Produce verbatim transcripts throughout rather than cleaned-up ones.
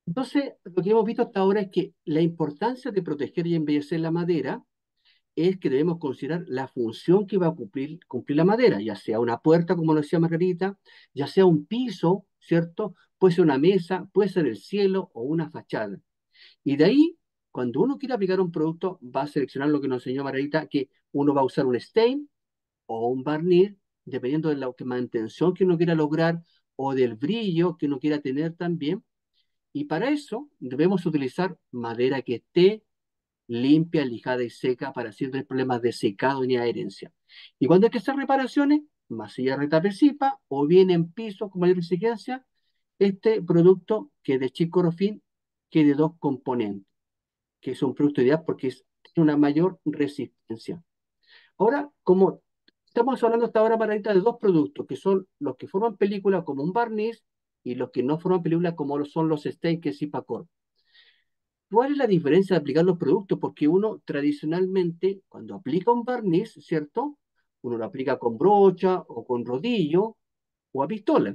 Entonces, lo que hemos visto hasta ahora es que la importancia de proteger y embellecer la madera es que debemos considerar la función que va a cumplir, cumplir la madera, ya sea una puerta, como lo decía Margarita, ya sea un piso, ¿cierto? Puede ser una mesa, puede ser el cielo o una fachada. Y de ahí, cuando uno quiere aplicar un producto, va a seleccionar lo que nos enseñó Margarita, que uno va a usar un stain o un barniz, dependiendo de la que- mantención que uno quiera lograr o del brillo que uno quiera tener también. Y para eso debemos utilizar madera que esté limpia, lijada y seca para así no tener problemas de secado ni adherencia. Y cuando hay que hacer reparaciones, masilla retapecipa o bien en piso con mayor exigencia, este producto que es de Chicorofin, que es de dos componentes, que es un producto ideal porque es, tiene una mayor resistencia. Ahora, como estamos hablando hasta ahora, Margarita, de dos productos, que son los que forman película como un barniz y los que no forman película como lo son los Stay, que es Cipacor. ¿Cuál es la diferencia de aplicar los productos? Porque uno tradicionalmente, cuando aplica un barniz, ¿cierto? Uno lo aplica con brocha o con rodillo o a pistola.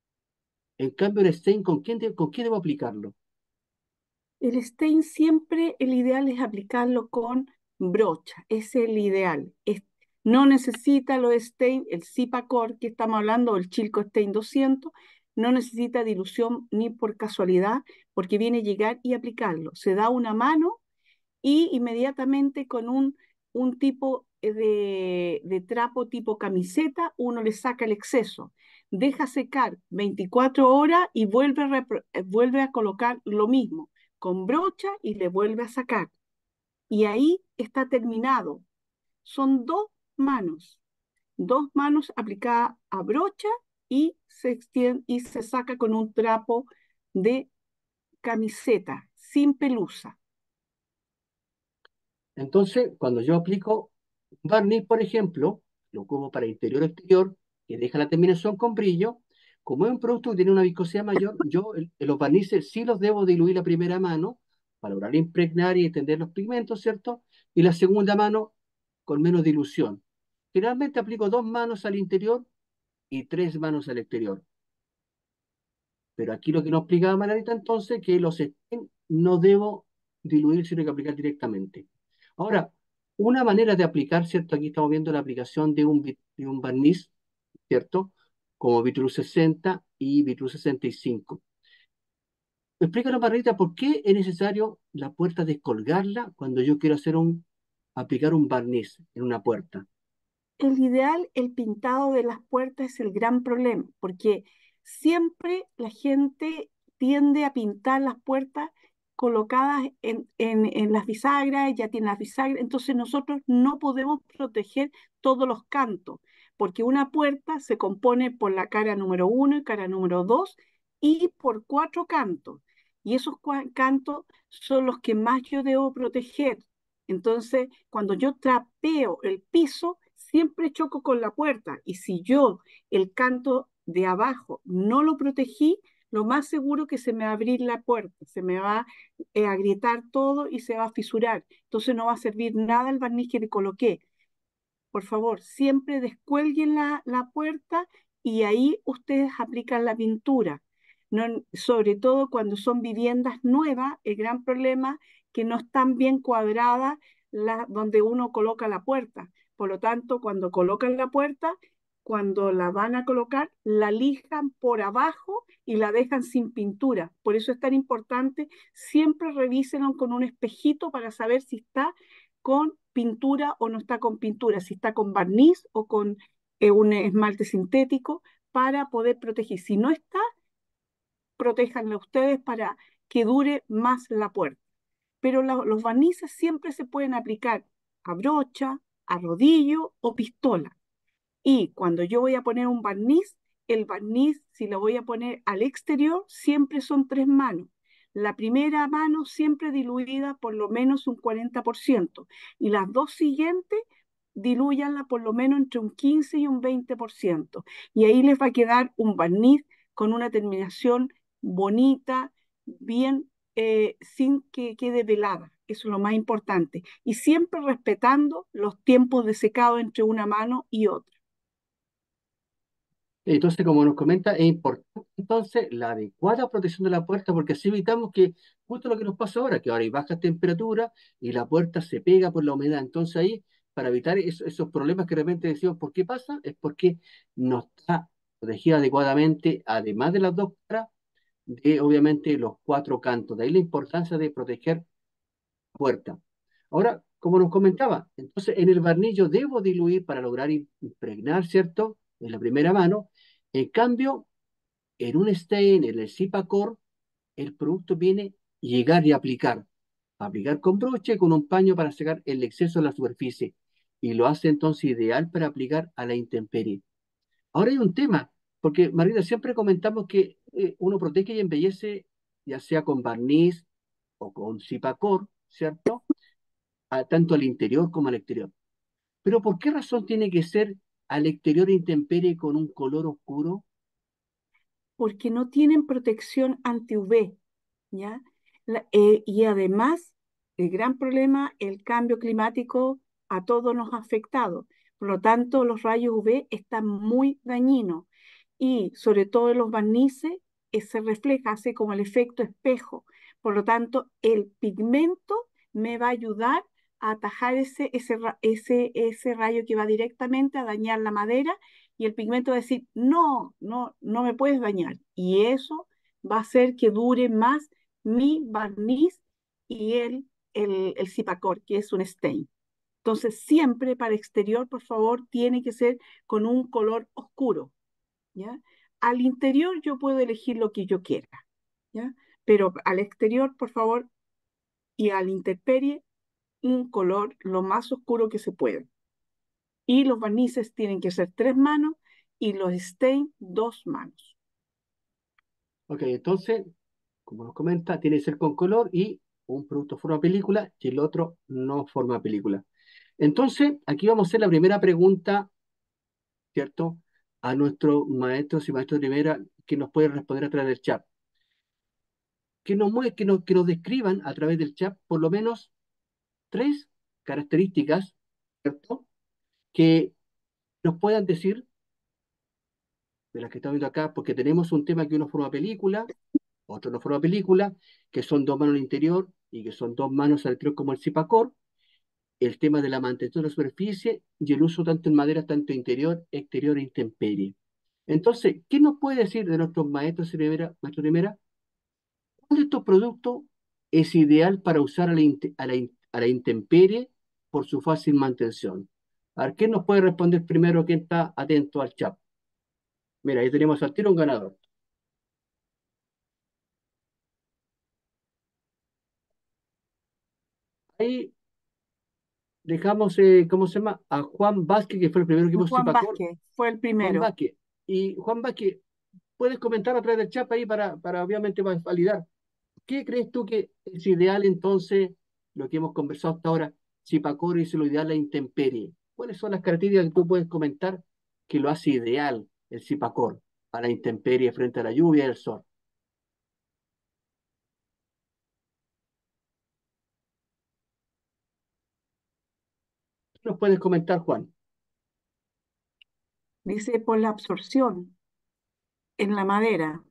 En cambio, el stain, ¿con quién, de- con qué debo aplicarlo? El stain siempre, el ideal es aplicarlo con brocha, es el ideal. Es- no necesita los stain, el Cipacor que estamos hablando, o el Chilco Stain doscientos, no necesita dilución ni por casualidad, porque viene a llegar y aplicarlo. Se da una mano y inmediatamente con un, un tipo de, de trapo tipo camiseta, uno le saca el exceso, deja secar veinticuatro horas y vuelve a, repro- eh, vuelve a colocar lo mismo, con brocha y le vuelve a sacar. Y ahí está terminado. Son dos manos, dos manos aplicadas a brocha y se extiende y se saca con un trapo de camiseta, sin pelusa. Entonces, cuando yo aplico un barniz, por ejemplo, lo ocupo para interior o exterior, que deja la terminación con brillo, como es un producto que tiene una viscosidad mayor, yo el- los barnices sí los debo diluir la primera mano para lograr impregnar y extender los pigmentos, ¿cierto? Y la segunda mano con menos dilución. Generalmente aplico dos manos al interior y tres manos al exterior. Pero aquí lo que nos explicaba Margarita entonces, que los estén no debo diluir, sino que aplicar directamente. Ahora, una manera de aplicar, ¿cierto? Aquí estamos viendo la aplicación de un, vi- de un barniz, ¿cierto? Como Vitrus sesenta y Vitrus sesenta y cinco. Explícanos, Margarita, ¿por qué es necesario la puerta descolgarla cuando yo quiero hacer un, aplicar un barniz en una puerta? El ideal, el pintado de las puertas es el gran problema, porque siempre la gente tiende a pintar las puertas colocadas en, en- en las bisagras, ya tienen las bisagras, entonces nosotros no podemos proteger todos los cantos, porque una puerta se compone por la cara número uno y cara número dos y por cuatro cantos, y esos cua- cantos son los que más yo debo proteger. Entonces, cuando yo trapeo el piso, siempre choco con la puerta. Y si yo el canto de abajo no lo protegí, lo más seguro que se me va a abrir la puerta, se me va eh, a agrietar todo y se va a fisurar. Entonces no va a servir nada el barniz que le coloqué. Por favor, siempre descuelguen la, la puerta y ahí ustedes aplican la pintura. No, sobre todo cuando son viviendas nuevas, el gran problema que no están bien cuadradas la, donde uno coloca la puerta. Por lo tanto, cuando colocan la puerta, cuando la van a colocar, la lijan por abajo y la dejan sin pintura. Por eso es tan importante, siempre revísenlo con un espejito para saber si está con pintura o no está con pintura, si está con barniz o con eh, un esmalte sintético para poder proteger. Si no está, protéjanla ustedes para que dure más la puerta. Pero la- los barnices siempre se pueden aplicar a brocha, a rodillo o pistola. Y cuando yo voy a poner un barniz, el barniz, si lo voy a poner al exterior, siempre son tres manos. La primera mano siempre diluida por lo menos un cuarenta por ciento y las dos siguientes dilúyanla por lo menos entre un quince y un veinte por ciento. Y ahí les va a quedar un barniz con una terminación bonita, bien, eh, sin que quede velada. Eso es lo más importante. Y siempre respetando los tiempos de secado entre una mano y otra. Entonces, como nos comenta, es importante entonces la adecuada protección de la puerta, porque así evitamos que justo lo que nos pasa ahora, que ahora hay bajas temperaturas y la puerta se pega por la humedad. Entonces ahí, para evitar eso- esos problemas que de repente decimos, ¿por qué pasa? Es porque no está protegida adecuadamente, además de las dos caras, de obviamente los cuatro cantos. De ahí la importancia de proteger la puerta. Ahora, como nos comentaba, entonces en el barniz yo debo diluir para lograr impregnar, ¿cierto? En la primera mano. En cambio, en un stain, en el Zipacore, el producto viene llegar y aplicar. Aplicar con broche, con un paño para secar el exceso de la superficie. Y lo hace entonces ideal para aplicar a la intemperie. Ahora hay un tema, porque Marina, siempre comentamos que eh, uno protege y embellece, ya sea con barniz o con Zipacore, ¿cierto? A- tanto al interior como al exterior. Pero ¿por qué razón tiene que ser al exterior intemperie con un color oscuro? porque no tienen protección anti-U V, ¿ya? La- eh, y además, el gran problema, el cambio climático a todos nos ha afectado. Por lo tanto, los rayos U V están muy dañinos y sobre todo en los barnices eh, se refleja, hace como el efecto espejo. Por lo tanto, el pigmento me va a ayudar a atajar ese, ese, ra- ese, ese rayo que va directamente a dañar la madera y el pigmento va a decir, no, no, no me puedes dañar. Y eso va a hacer que dure más mi barniz y el, el, el Cipacor, que es un stain. Entonces, siempre para exterior, por favor, tiene que ser con un color oscuro, ¿ya? Al interior yo puedo elegir lo que yo quiera, ¿ya? Pero al exterior, por favor, y a la intemperie, un color lo más oscuro que se pueda. Y los barnices tienen que ser tres manos y los stain dos manos. Ok, entonces, como nos comenta, tiene que ser con color y un producto forma película y el otro no forma película. Entonces, aquí vamos a hacer la primera pregunta, ¿cierto? A nuestros maestros y maestros de primera que nos pueden responder a través del chat. Que nos, mue- que nos, que nos describan a través del chat por lo menos tres características, ¿cierto? Que nos puedan decir de las que estamos viendo acá, porque tenemos un tema que uno forma película, otro no forma película, que son dos manos al interior y que son dos manos al exterior como el Cipacor, el tema de la mantención de la superficie y el uso tanto en madera, tanto interior, exterior e intemperie. Entonces, ¿qué nos puede decir de nuestros maestros de primera, maestros de primera? ¿Cuál de estos productos es ideal para usar a la, inte- a la in- a la intemperie por su fácil mantención? A ver, ¿quién nos puede responder primero? ¿Quién está atento al chat? Mira, ahí tenemos al tiro un ganador. Ahí dejamos, eh, ¿cómo se llama? A Juan Vázquez, que fue el primero que puso Juan Cipacor. Vázquez fue el Juan primero. Vázquez. Y Juan Vázquez, puedes comentar a través del chat ahí para, para obviamente va- validar. ¿Qué crees tú que es ideal entonces, lo que hemos conversado hasta ahora, Cipacor es lo ideal la intemperie? ¿Cuáles son las características que tú puedes comentar que lo hace ideal el Cipacor a la intemperie frente a la lluvia y el sol? ¿Qué nos puedes comentar, Juan? Dice por la absorción en la madera,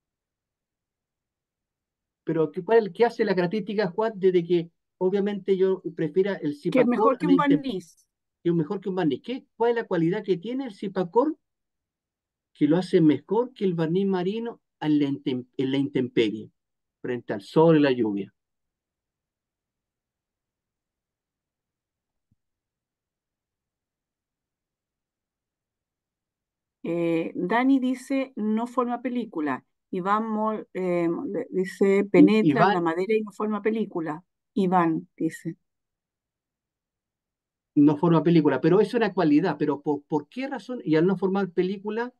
Pero ¿qué, cuál, qué hace la característica, Juan, desde que obviamente yo prefiera el que es Cipacor mejor a que la un intemperie? barniz. Que es mejor que un barniz. ¿Qué, ¿Cuál es la cualidad que tiene el Cipacor que lo hace mejor que el barniz marino en la, intem- en la intemperie, frente al sol y la lluvia? Eh, Dani dice no forma película. Iván Mol- eh, le- dice Y, penetra en la Iván madera y no forma película. Iván dice. no forma película, pero es una cualidad, pero ¿por, ¿por qué razón? Y al no formar película,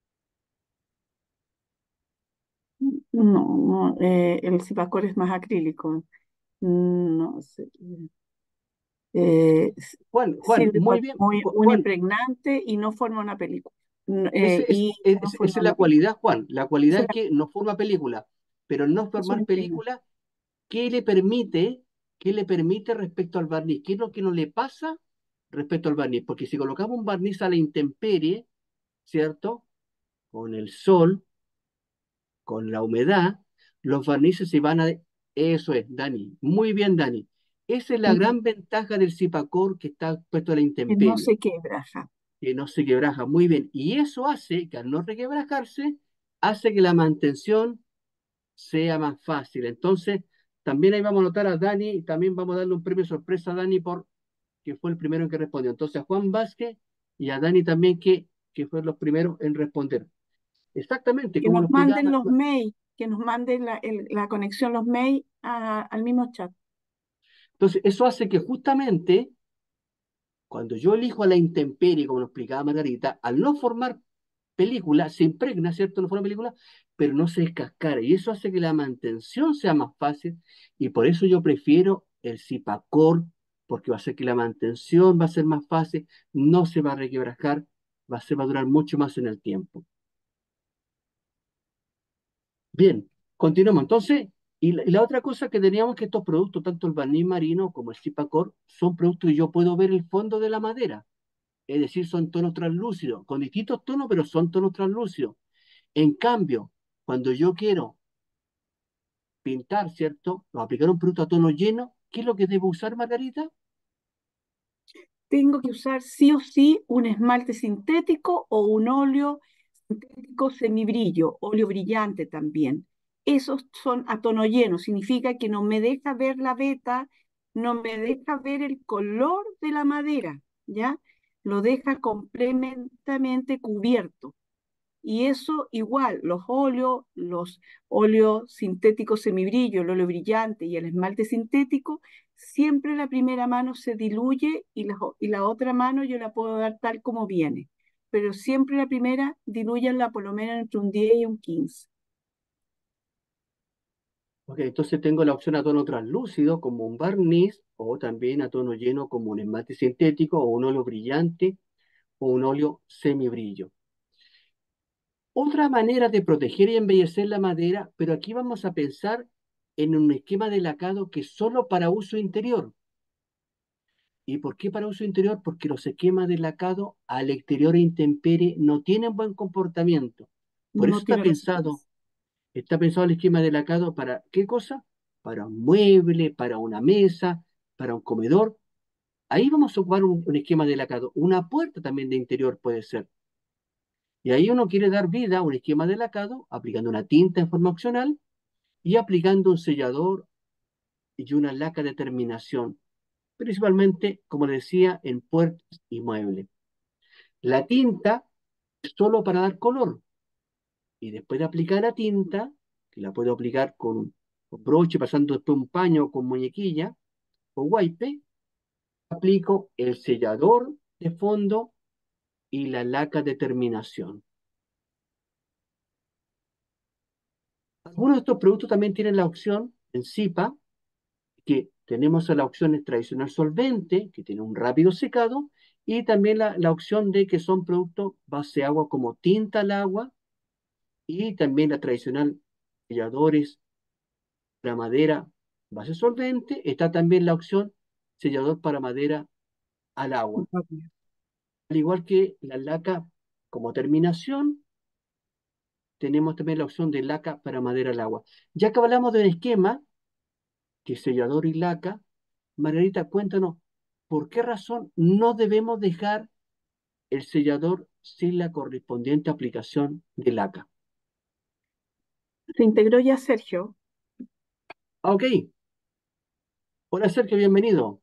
No, no, eh, el Cipacor es más acrílico. No sé. Eh, s- Juan, Juan, sirve muy para bien, muy, Ju- un Juan, impregnante y no forma una película. N- eh, ese es, y no es- esa forma es la una película. cualidad, Juan. La cualidad Esa es es, la- que no forma película, pero al no es un formar impregnante. película, ¿qué le permite, qué le permite respecto al barniz? ¿Qué es lo que no le pasa respecto al barniz? Porque si colocamos un barniz a la intemperie, ¿cierto? con el sol, con la humedad, los barnices se van a... Eso es, Dani. Muy bien, Dani. Esa es la Ya, gran ventaja del Cipacor que está puesto a la que no intemperie, se quebraja. que no se quebraja muy bien. Y eso hace que al no requebrajarse, hace que la mantención sea más fácil. Entonces, también ahí vamos a notar a Dani y también vamos a darle un premio sorpresa a Dani por que fue el primero en que respondió. Entonces, a Juan Vázquez y a Dani también que, que fueron los primeros en responder. Exactamente, Que como nos lo manden explicaba. los mails, que nos manden la, el- la conexión, los mails a- al mismo chat. Entonces, eso hace que justamente cuando yo elijo a la intemperie, como lo explicaba Margarita, al no formar película, se impregna, ¿cierto? No forma película, pero no se descascara. Y eso hace que la mantención sea más fácil. Y por eso yo prefiero el Cipacor, porque va a hacer que la mantención va a ser más fácil, no se va a requebrajar, va a, ser, va a durar mucho más en el tiempo. Bien, continuamos. Entonces, y la, y la otra cosa que teníamos que estos productos, tanto el barniz marino como el Cipacor, son productos que yo puedo ver el fondo de la madera. Es decir, son tonos translúcidos, con distintos tonos, pero son tonos translúcidos. En cambio, cuando yo quiero pintar, ¿cierto? O aplicar un producto a tono lleno, ¿qué es lo que debo usar, Margarita? Tengo que usar sí o sí un esmalte sintético o un óleo sintético semibrillo, óleo brillante también. Esos son a tono lleno, significa que no me deja ver la veta, no me deja ver el color de la madera, ¿ya? Lo deja completamente cubierto. Y eso igual, los óleos, los óleos sintéticos semibrillo, el óleo brillante y el esmalte sintético, siempre la primera mano se diluye y la, y la otra mano yo la puedo dar tal como viene. Pero siempre la primera, dilúyanla por lo menos entre un diez y un quince. Ok, entonces tengo la opción a tono translúcido como un barniz o también a tono lleno como un esmalte sintético o un óleo brillante o un óleo semibrillo. Otra manera de proteger y embellecer la madera, pero aquí vamos a pensar en un esquema de lacado que es solo para uso interior. ¿Y por qué para uso interior? Porque los esquemas de lacado al exterior e intemperie no tienen buen comportamiento. Por eso No está tiene pensado, resistencia. está pensado el esquema de lacado para ¿qué cosa? Para un mueble, para una mesa, para un comedor. Ahí vamos a ocupar un, un esquema de lacado. Una puerta también de interior puede ser. Y ahí uno quiere dar vida a un esquema de lacado aplicando una tinta en forma opcional y aplicando un sellador y una laca de terminación, principalmente, como decía, en puertas y muebles. La tinta es solo para dar color y después de aplicar la tinta, que la puedo aplicar con, con broche, pasando después un paño con muñequilla o wipe, aplico el sellador de fondo y la laca de terminación. Algunos de estos productos también tienen la opción en Zipa, que tenemos la opción tradicional solvente, que tiene un rápido secado, y también la, la opción de que son productos base agua como tinta al agua, y también la tradicional selladores para madera base solvente. Está también la opción sellador para madera al agua. Al igual que la laca como terminación, tenemos también la opción de laca para madera al agua. Ya que hablamos del esquema, que es sellador y laca, Margarita, cuéntanos, ¿por qué razón no debemos dejar el sellador sin la correspondiente aplicación de laca? Se integró ya Sergio, Ah, ok. Hola Sergio, bienvenido.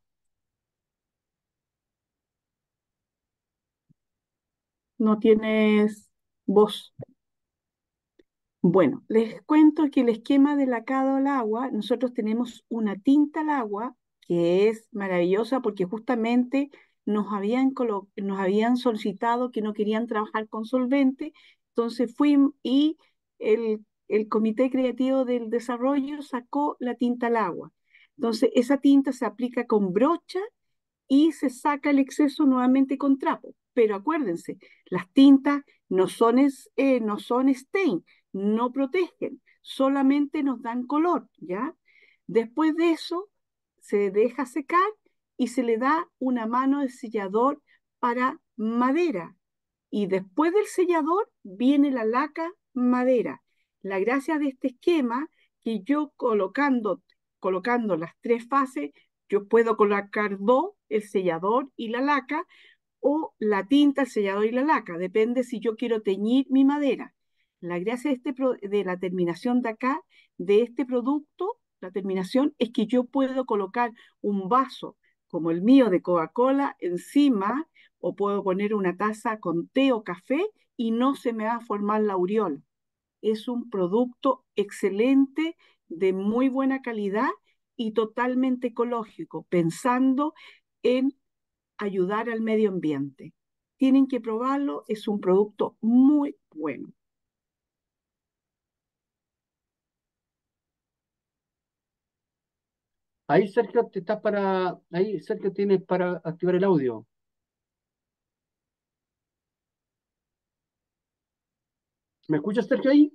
no tienes voz. Bueno, les cuento que el esquema de lacado al agua, nosotros tenemos una tinta al agua que es maravillosa porque justamente nos habían, colo- nos habían solicitado que no querían trabajar con solvente, entonces fuimos y el, el Comité Creativo del Desarrollo sacó la tinta al agua. Entonces, esa tinta se aplica con brocha y se saca el exceso nuevamente con trapo. Pero acuérdense, las tintas no son, es, eh, no son stain, no protegen, solamente nos dan color, ¿ya? Después de eso, se deja secar y se le da una mano de sellador para madera. y después del sellador viene la laca madera. La gracia de este esquema que yo colocando, colocando las tres fases, yo puedo colocar dos, el sellador y la laca, o la tinta, el sellador y la laca, depende si yo quiero teñir mi madera. La gracia de, este, de la terminación de acá, de este producto, la terminación es que yo puedo colocar un vaso como el mío de Coca-Cola encima, o puedo poner una taza con té o café y no se me va a formar la aureola. Es un producto excelente, de muy buena calidad y totalmente ecológico, pensando en ayudar al medio ambiente. Tienen que probarlo, es un producto muy bueno. Ahí, Sergio, te estás para, ahí, Sergio, tienes para activar el audio. ¿Me escuchas, Sergio, ahí?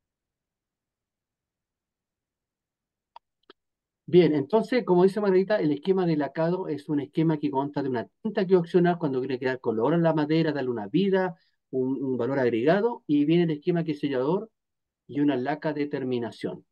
Bien, entonces, como dice Margarita, el esquema de lacado es un esquema que consta de una tinta que opcional cuando quiere crear color a la madera, darle una vida, un, un valor agregado, y viene el esquema que es sellador y una laca de terminación.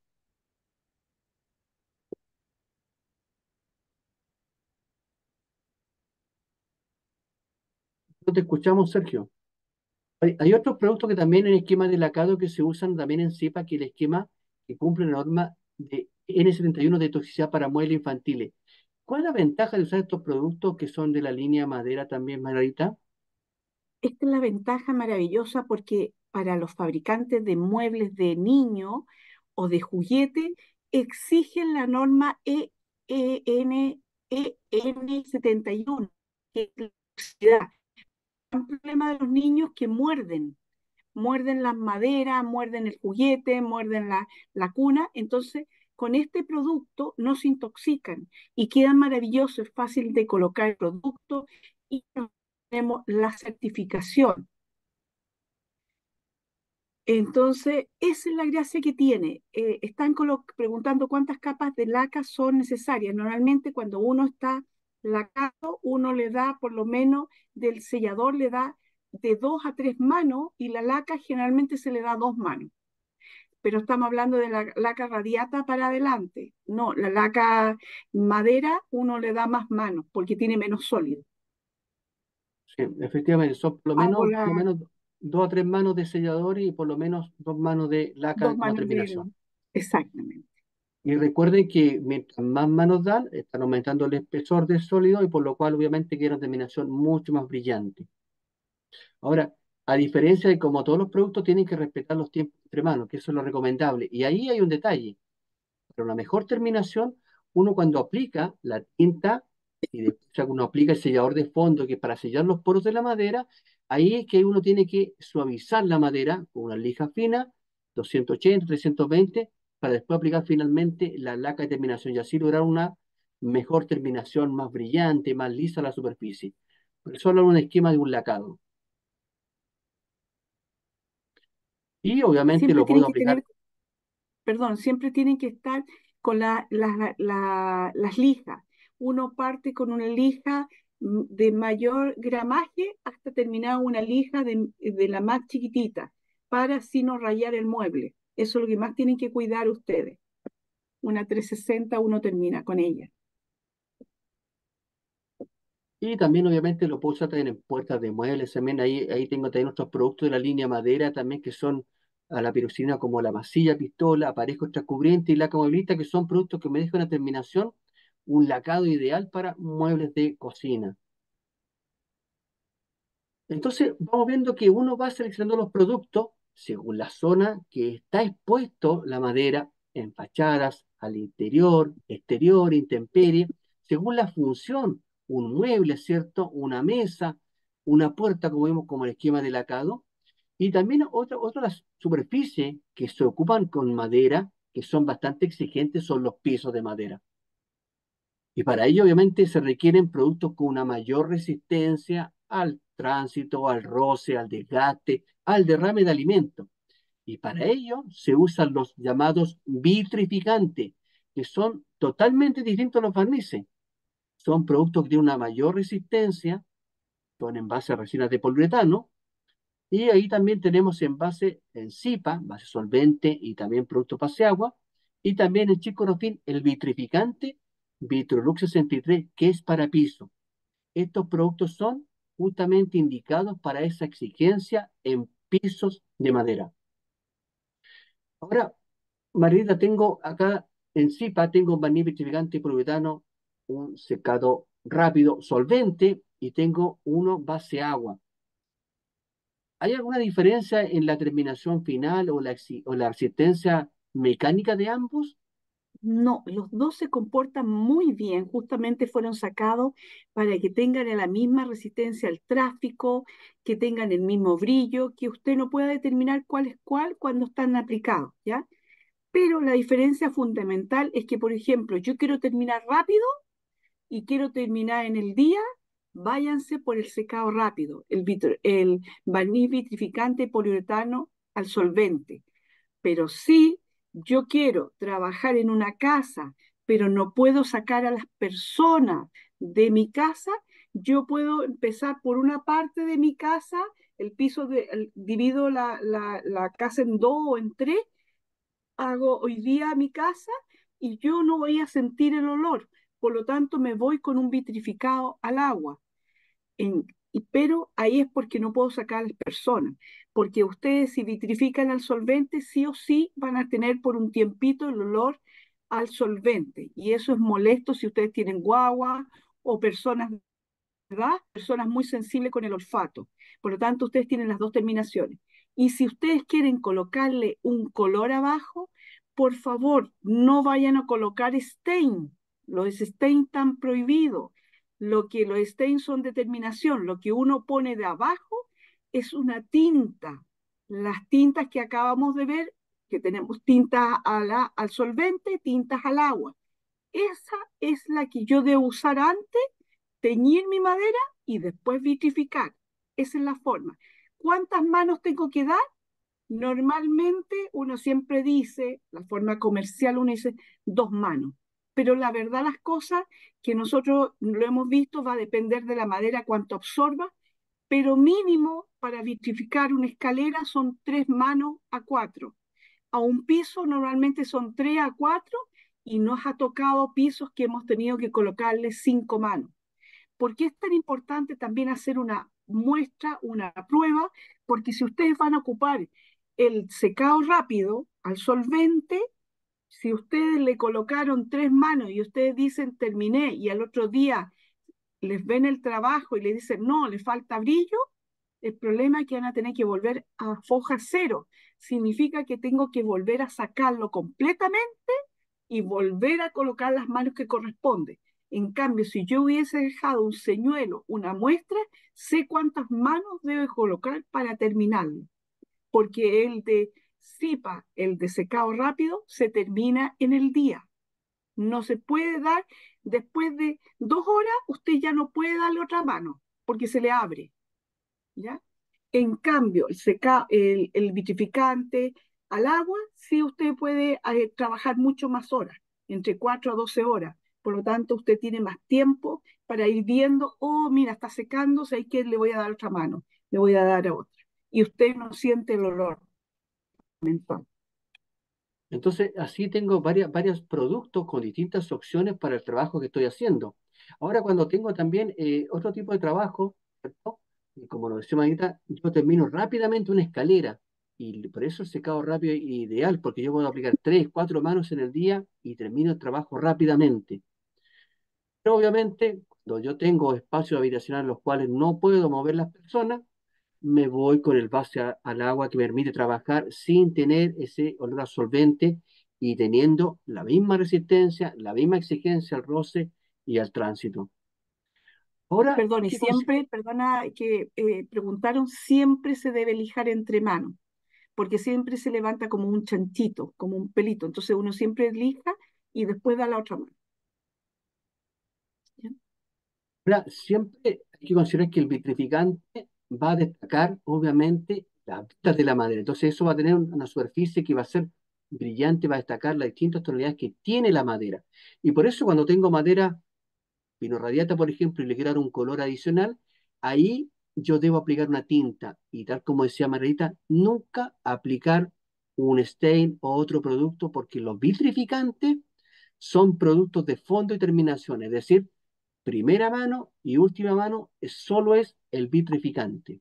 No te escuchamos, Sergio. Hay, hay otros productos que también en esquema de lacado que se usan también en cepa, que es el esquema que cumple la norma de N setenta y uno de toxicidad para muebles infantiles. ¿Cuál es la ventaja de usar estos productos que son de la línea madera también, Margarita? Esta es la ventaja maravillosa porque para los fabricantes de muebles de niño o de juguete exigen la norma E N, E N setenta y uno, que es la toxicidad. Un problema de los niños que muerden, muerden las maderas, muerden el juguete, muerden la, la cuna. Entonces, con este producto no se intoxican y quedan maravillosos, es fácil de colocar el producto y tenemos la certificación. Entonces, esa es la gracia que tiene. Eh, están preguntando cuántas capas de laca son necesarias. Normalmente cuando uno está lacado, uno le da por lo menos del sellador, le da de dos a tres manos y la laca generalmente se le da dos manos. Pero estamos hablando de la laca radiata para adelante. No, la laca madera uno le da más manos porque tiene menos sólido. Sí, efectivamente, son por lo Hago menos, por lo la menos dos a tres manos de sellador y por lo menos dos manos de laca dos como manos de... terminación. Exactamente. Y recuerden que mientras más manos dan, están aumentando el espesor del sólido y por lo cual obviamente queda una terminación mucho más brillante. Ahora, a diferencia de como todos los productos tienen que respetar los tiempos entre manos, que eso es lo recomendable. Y ahí hay un detalle. Para una mejor terminación, uno cuando aplica la tinta y después uno aplica el sellador de fondo, que es para sellar los poros de la madera, ahí es que uno tiene que suavizar la madera con una lija fina, doscientos ochenta, trescientos veinte, para después aplicar finalmente la laca de terminación y así lograr una mejor terminación, más brillante, más lisa a la superficie. Por eso hablo de un esquema de un lacado. Y obviamente Siempre lo tienen puedo que aplicar. tener, perdón, siempre tienen que estar con la, la- la- las lijas. Uno parte con una lija mm, de mayor gramaje hasta terminar una lija de, de la más chiquitita, para así no rayar el mueble. Eso es lo que más tienen que cuidar ustedes. Una trescientos sesenta uno termina con ella. Y también obviamente lo puedo usar también en puertas de muebles. También ahí, ahí tengo también otros productos de la línea madera también que son a la pirocina como la masilla, pistola, aparejo extracubriente y laca mueblista, que son productos que me dejan una terminación, un lacado ideal para muebles de cocina. Entonces vamos viendo que uno va seleccionando los productos según la zona que está expuesto la madera, en fachadas, al interior, exterior, intemperie, según la función, un mueble, ¿cierto? Una mesa, una puerta, como vemos como el esquema de lacado, y también otra, otras superficies que se ocupan con madera, que son bastante exigentes, son los pisos de madera. Y para ello, obviamente, se requieren productos con una mayor resistencia al tránsito, al roce, al desgaste, al derrame de alimentos. Y para ello se usan los llamados vitrificantes, que son totalmente distintos a los barnices. Son productos que tienen una mayor resistencia, son en base a resinas de poliuretano, Y ahí también tenemos envase en SIPA, base solvente y también producto base agua. Y también en Chicorofin el vitrificante Vitrolux sesenta y tres, que es para piso. Estos productos son justamente indicados para esa exigencia en pisos de madera. Ahora, Margarita, tengo acá en SIPA, tengo un barniz vitrificante poliuretano, un secado rápido, solvente, y tengo uno base agua. ¿Hay alguna diferencia en la terminación final o la, exi- o la resistencia mecánica de ambos? No, los dos se comportan muy bien, justamente fueron sacados para que tengan la misma resistencia al tráfico, que tengan el mismo brillo, que usted no pueda determinar cuál es cuál cuando están aplicados, ¿ya? Pero la diferencia fundamental es que, por ejemplo, yo quiero terminar rápido y quiero terminar en el día, váyanse por el secado rápido, el, vitro- el barniz vitrificante poliuretano al solvente. Pero si yo quiero trabajar en una casa, pero no puedo sacar a las personas de mi casa, yo puedo empezar por una parte de mi casa, el piso de, el- divido la, la, la casa en dos o en tres, hago hoy día mi casa y yo no voy a sentir el olor. Por lo tanto, me voy con un vitrificado al agua. En- y- pero ahí es porque no puedo sacar a las personas, porque ustedes si vitrifican al solvente, sí o sí van a tener por un tiempito el olor al solvente. Y eso es molesto si ustedes tienen guagua o personas, ¿verdad? Personas muy sensibles con el olfato. Por lo tanto, ustedes tienen las dos terminaciones. Y si ustedes quieren colocarle un color abajo, por favor, no vayan a colocar stain. Los stain están prohibidos. Lo que los stain son determinación. Lo que uno pone de abajo es una tinta. Las tintas que acabamos de ver, que tenemos tintas a la- al solvente, tintas al agua. Esa es la que yo debo usar antes, teñir mi madera y después vitrificar. Esa es la forma. ¿Cuántas manos tengo que dar? Normalmente uno siempre dice, la forma comercial uno dice dos manos, pero la verdad las cosas que nosotros lo hemos visto va a depender de la madera cuánto absorba, pero mínimo para vitrificar una escalera son tres manos a cuatro. A un piso normalmente son tres a cuatro y nos ha tocado pisos que hemos tenido que colocarle cinco manos. ¿Por qué es tan importante también hacer una muestra, una prueba? Porque si ustedes van a ocupar el secado rápido al solvente, si ustedes le colocaron tres manos y ustedes dicen terminé y al otro día les ven el trabajo y le dicen no, le falta brillo, el problema es que van a tener que volver a foja cero. Significa que tengo que volver a sacarlo completamente y volver a colocar las manos que corresponde. En cambio, si yo hubiese dejado un señuelo, una muestra, sé cuántas manos debe colocar para terminarlo. Porque el de SIPA, el de secado rápido, se termina en el día. No se puede dar, después de dos horas, usted ya no puede darle otra mano, porque se le abre. ¿Ya? En cambio, el, seca, el, el vitrificante al agua, sí usted puede eh, trabajar mucho más horas, entre cuatro a doce horas. Por lo tanto, usted tiene más tiempo para ir viendo, oh, mira, está secándose, hay que le voy a dar otra mano, le voy a dar a otra. Y usted no siente el olor mental. Entonces, así tengo varias, varios productos con distintas opciones para el trabajo que estoy haciendo. Ahora, cuando tengo también eh, otro tipo de trabajo, ¿cierto? Y como lo decía Marita, yo termino rápidamente una escalera. Y por eso el secado rápido es ideal, porque yo puedo aplicar tres, cuatro manos en el día y termino el trabajo rápidamente. Pero obviamente, cuando yo tengo espacios habitacionales en los cuales no puedo mover las personas, me voy con el base a- al agua que me permite trabajar sin tener ese olor a solvente y teniendo la misma resistencia, la misma exigencia al roce y al tránsito. Ahora, Perdón, y ¿qué consi- siempre, perdona que eh, preguntaron, siempre se debe lijar entre manos, porque siempre se levanta como un chanchito, como un pelito. Entonces uno siempre lija y después da la otra mano. ¿Ya? Ahora, siempre hay que considerar que el vitrificante va a destacar, obviamente, las vistas de la madera. Entonces, eso va a tener una superficie que va a ser brillante, va a destacar las distintas tonalidades que tiene la madera. Y por eso, cuando tengo madera pino radiata, por ejemplo, y le quiero dar un color adicional, ahí yo debo aplicar una tinta y tal como decía Margarita, nunca aplicar un stain o otro producto porque los vitrificantes son productos de fondo y terminación, es decir, primera mano y última mano es- solo es el vitrificante.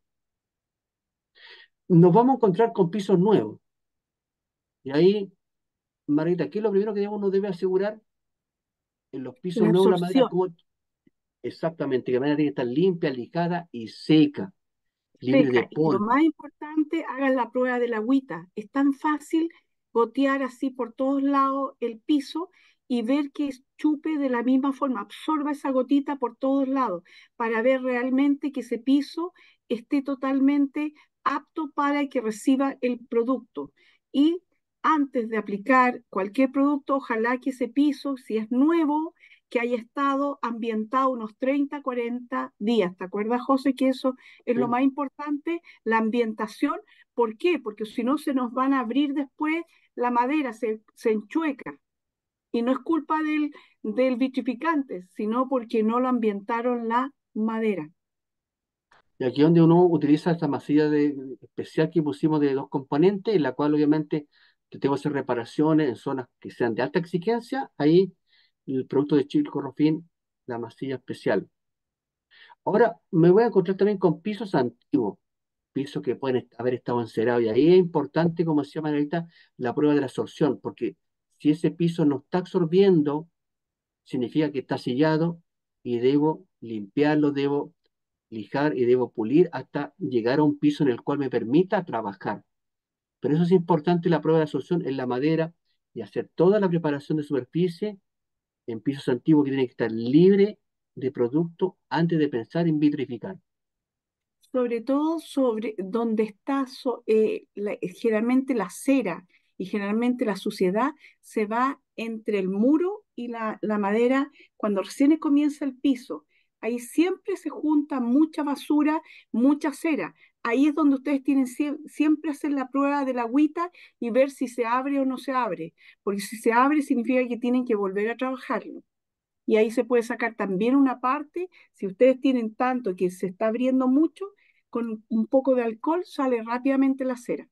Nos vamos a encontrar con pisos nuevos y ahí, Margarita, ¿qué es lo primero que uno debe asegurar en los pisos La nuevos? La madera, absorción como exactamente, que la madera tiene que estar limpia, lijada y seca, libre de seca. Y lo polvo. más importante, hagan la prueba de la agüita. Es tan fácil gotear así por todos lados el piso y ver que chupe de la misma forma, absorba esa gotita por todos lados, para ver realmente que ese piso esté totalmente apto para que reciba el producto. Y antes de aplicar cualquier producto, ojalá que ese piso, si es nuevo, que haya estado ambientado unos treinta, cuarenta días. ¿Te acuerdas, José, que eso es lo ¿Sí? más importante, la ambientación? ¿Por qué? Porque si no se nos van a abrir después la madera, se, se enchueca. Y no es culpa del, del vitrificante, sino porque no lo ambientaron la madera. Y aquí donde uno utiliza esta masilla de, especial que pusimos de dos componentes, en la cual obviamente te tengo que hacer reparaciones en zonas que sean de alta exigencia, ahí el producto de Chilco Rofin, la masilla especial. Ahora me voy a encontrar también con pisos antiguos, pisos que pueden est- haber estado encerados, y ahí es importante, como decía Margarita, la prueba de la absorción, porque si ese piso no está absorbiendo, significa que está sellado y debo limpiarlo, debo lijar y debo pulir hasta llegar a un piso en el cual me permita trabajar. Pero eso es importante, la prueba de absorción en la madera y hacer toda la preparación de superficie en pisos antiguos que tienen que estar libre de producto antes de pensar en vitrificar. Sobre todo sobre donde está so- eh, la- generalmente la cera y generalmente la suciedad se va entre el muro y la, la madera cuando recién comienza el piso. Ahí siempre se junta mucha basura, mucha cera. Ahí es donde ustedes tienen sie- siempre hacer la prueba de la agüita y ver si se abre o no se abre, porque si se abre significa que tienen que volver a trabajarlo. Y ahí se puede sacar también una parte, si ustedes tienen tanto que se está abriendo mucho, con un poco de alcohol sale rápidamente la cera.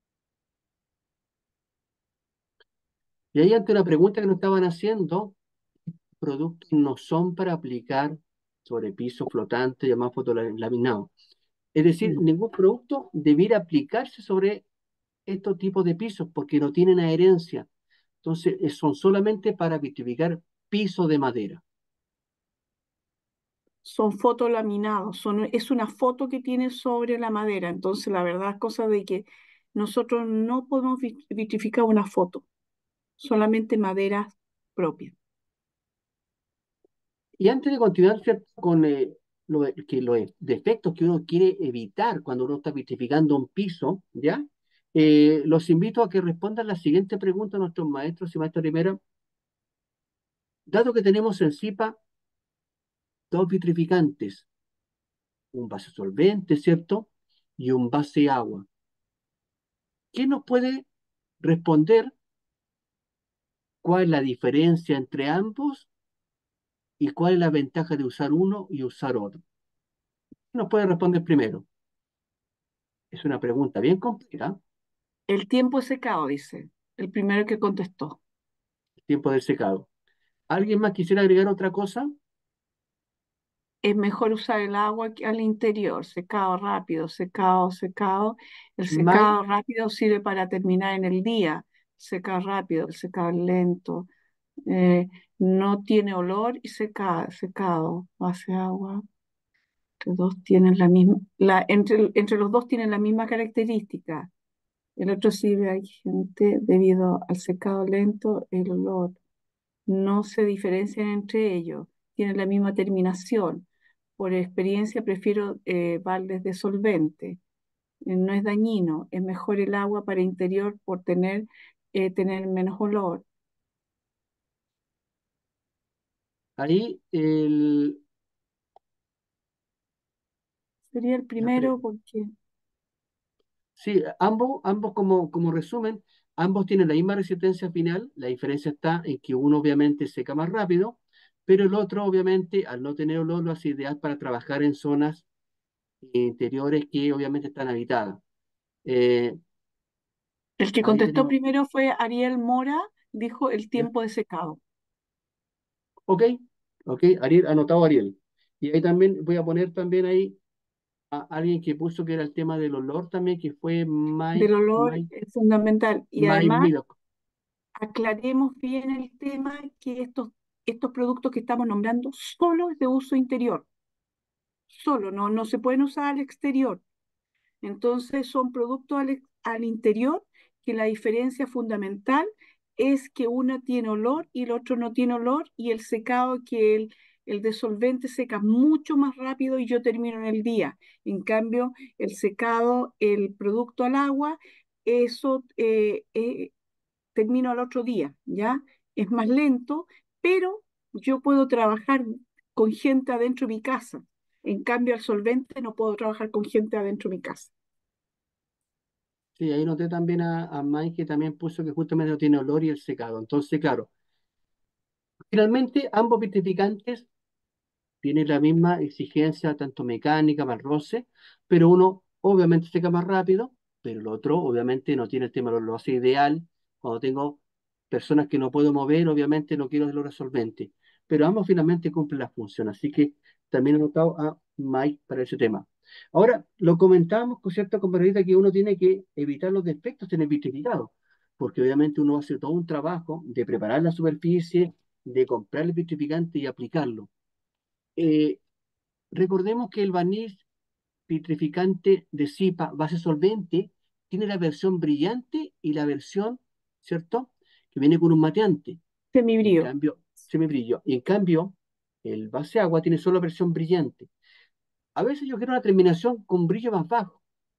Y ahí ante una pregunta que nos estaban haciendo, productos no son para aplicar sobre piso flotante llamado fotolaminado. Es decir, No. ningún producto debiera aplicarse sobre estos tipos de pisos porque no tienen adherencia. Entonces, eh, son solamente para vitrificar piso de madera. Son fotolaminados, son, es una foto que tiene sobre la madera. Entonces, la verdad es cosa de que nosotros no podemos vit- vitrificar una foto, solamente maderas propias. Y antes de continuar, ¿cierto? Con eh, lo, que, los defectos que uno quiere evitar cuando uno está vitrificando un piso, ¿ya? Eh, los invito a que respondan la siguiente pregunta a nuestros maestros y maestras primero. Dado que tenemos en CIPA dos vitrificantes, un base solvente, ¿cierto? Y un base agua. ¿Quién nos puede responder cuál es la diferencia entre ambos y cuál es la ventaja de usar uno y usar otro? ¿Quién nos puede responder primero? Es una pregunta bien compleja, El tiempo de secado, dice, el primero que contestó. el tiempo del secado. ¿Alguien más quisiera agregar otra cosa? Es mejor usar el agua que al interior, secado rápido, secado, secado. El May, secado rápido sirve para terminar en el día, secado rápido, el secado lento, eh, no tiene olor y seca, secado, hace agua. Entre dos tienen la misma, la, entre, entre los dos tienen la misma característica. El otro sirve a gente debido al secado lento, el olor. No se diferencian entre ellos, tienen la misma terminación. Por experiencia prefiero eh, baldes de solvente. Eh, no es dañino, es mejor el agua para interior por tener, eh, tener menos olor. ahí el, Sería el la pre- primero porque sí, ambos, ambos como, como resumen, ambos tienen la misma resistencia final, la diferencia está en que uno obviamente seca más rápido, pero el otro obviamente al no tener olor lo hace ideal para trabajar en zonas interiores que obviamente están habitadas. Eh, El que Ahí contestó tenemos, primero fue Ariel Mora, dijo el ¿ya? tiempo de secado. Ok, ok, Ariel, anotado Ariel. Y ahí también voy a poner también ahí a alguien que puso que era el tema del olor también, que fue Del Mike, olor Mike, es fundamental. Y Mike además, Midoc. aclaremos bien el tema que estos, estos productos que estamos nombrando solo es de uso interior, solo, no, no se pueden usar al exterior. Entonces son productos al, ex- al interior que la diferencia fundamental es que uno tiene olor y el otro no tiene olor y el secado que el, el desolvente seca mucho más rápido y yo termino en el día. En cambio, el secado, el producto al agua, eso eh, eh, termino al otro día, ¿ya? Es más lento, pero yo puedo trabajar con gente adentro de mi casa. En cambio, al solvente no puedo trabajar con gente adentro de mi casa. Sí, ahí noté también a, a Mike que también puso que justamente no tiene olor y el secado. Entonces, claro, finalmente ambos vitrificantes tiene la misma exigencia, tanto mecánica, más roce, pero uno obviamente seca más rápido, pero el otro obviamente no tiene el tema, lo, lo hace ideal. Cuando tengo personas que no puedo mover, obviamente no quiero lo resolvente, pero ambos finalmente cumplen la función, así que también he notado a Mike para ese tema. Ahora, lo comentábamos con cierta compañerita que uno tiene que evitar los defectos en el vitrificado, porque obviamente uno hace todo un trabajo de preparar la superficie, de comprar el vitrificante y aplicarlo. Eh, Recordemos que el barniz vitrificante de Zipa base solvente tiene la versión brillante y la versión, ¿cierto? Que viene con un mateante. En Semibrío. cambio, semibrillo. Y en cambio, el base agua tiene solo versión brillante. A veces yo quiero una terminación con brillo más bajo.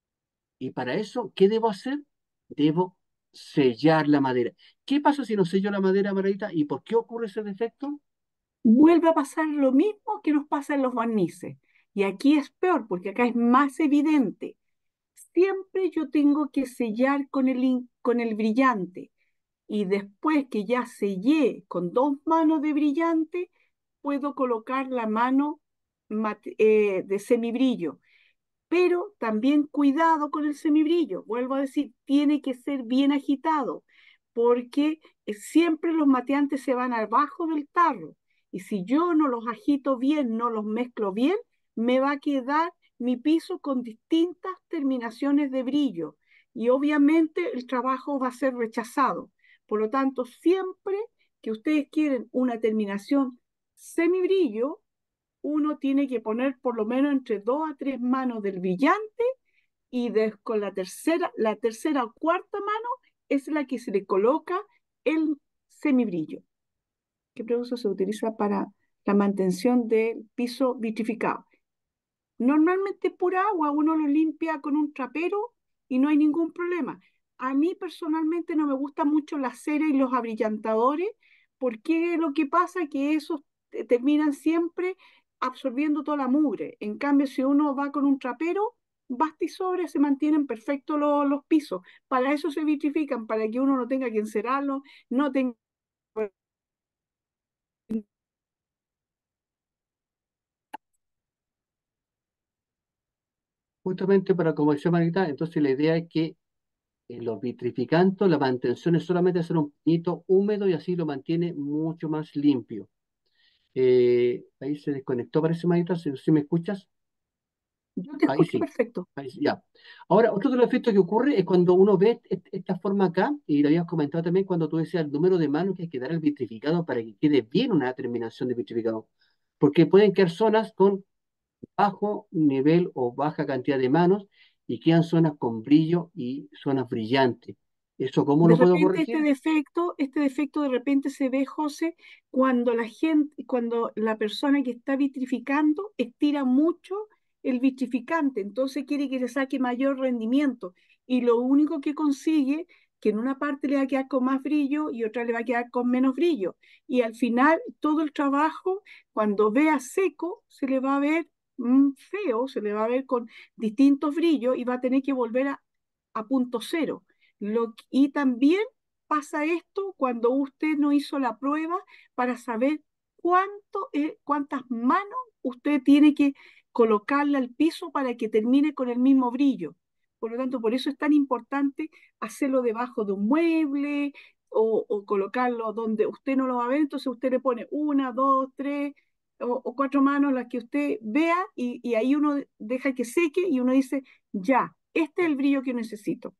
Y para eso, ¿qué debo hacer? Debo sellar la madera. ¿Qué pasa si no sello la madera, Margarita? ¿Y por qué ocurre ese defecto? Vuelve a pasar lo mismo que nos pasa en los barnices. Y aquí es peor porque acá es más evidente. Siempre yo tengo que sellar con el, in- con el brillante. Y después que ya sellé con dos manos de brillante, puedo colocar la mano mate- eh, de semibrillo. Pero también cuidado con el semibrillo. Vuelvo a decir, tiene que ser bien agitado, porque eh, siempre los mateantes se van abajo del tarro. Y si yo no los agito bien, no los mezclo bien, me va a quedar mi piso con distintas terminaciones de brillo. Y obviamente el trabajo va a ser rechazado. Por lo tanto, siempre que ustedes quieren una terminación semibrillo, uno tiene que poner por lo menos entre dos a tres manos del brillante y de- con la tercera, la tercera o cuarta mano es la que se le coloca el semibrillo, que producto se utiliza para la mantención del piso vitrificado. Normalmente pura agua uno lo limpia con un trapero y no hay ningún problema. A mí personalmente no me gustan mucho las ceras y los abrillantadores porque lo que pasa es que esos te- terminan siempre absorbiendo toda la mugre. En cambio, si uno va con un trapero, basta y sobra, se mantienen perfectos lo- los pisos. Para eso se vitrifican, para que uno no tenga que encerarlo, no tenga... Justamente para, como decía Margarita, entonces la idea es que en los vitrificantes la mantención es solamente hacer un pañito húmedo y así lo mantiene mucho más limpio. Eh, ahí se desconectó, parece, Margarita, si, si me escuchas. Yo te Ahí escucho sí. perfecto. Ahí sí, ya. Ahora, otro de los efectos que ocurre es cuando uno ve est- esta forma acá, y lo habías comentado también cuando tú decías el número de manos que hay que dar al vitrificado para que quede bien una terminación de vitrificado. Porque pueden quedar zonas con bajo nivel o baja cantidad de manos y quedan zonas con brillo y zonas brillantes. ¿Eso cómo De lo puedo repente este corregir? defecto, este defecto de repente se ve, José, cuando la gente, cuando la persona que está vitrificando estira mucho el vitrificante, entonces quiere que le saque mayor rendimiento y lo único que consigue que en una parte le va a quedar con más brillo y otra le va a quedar con menos brillo. Y al final todo el trabajo, cuando vea seco, se le va a ver mm, feo, se le va a ver con distintos brillos y va a tener que volver a, a punto cero. Lo, y también pasa esto cuando usted no hizo la prueba para saber cuánto, eh, cuántas manos usted tiene que colocarla al piso para que termine con el mismo brillo. Por lo tanto, por eso es tan importante hacerlo debajo de un mueble o, o colocarlo donde usted no lo va a ver, entonces usted le pone una, dos, tres o, o cuatro manos, las que usted vea, y, y ahí uno deja que seque y uno dice, ya, este es el brillo que necesito.